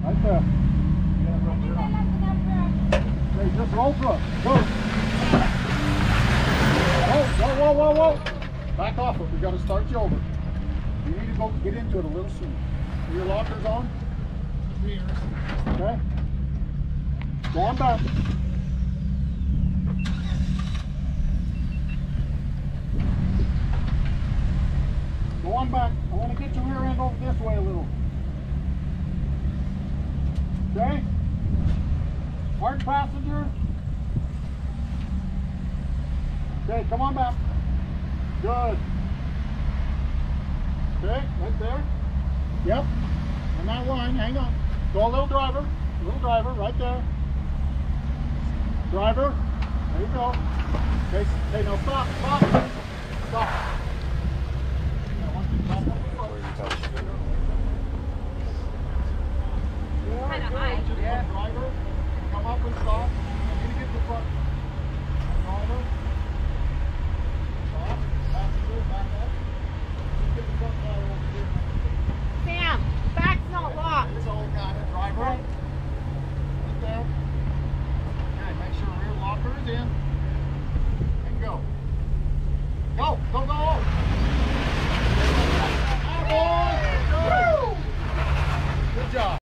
Right there. Hey, just roll through it. Go. Whoa, whoa, whoa, whoa. Back off it. We got to start you over. You need to go get into it a little sooner. Are your lockers on? Okay. Go on back. Go on back. I want to get your rear end over this way a little. Okay? Hard passenger. Okay, come on back. Good. Okay, right there. Yep. On that line, hang on. Go a little driver, right there. Driver, there you go. Okay, hey, now stop, stop. Stop. Kind of high. Yeah. Driver, come up and stop. I need to get the front. Driver.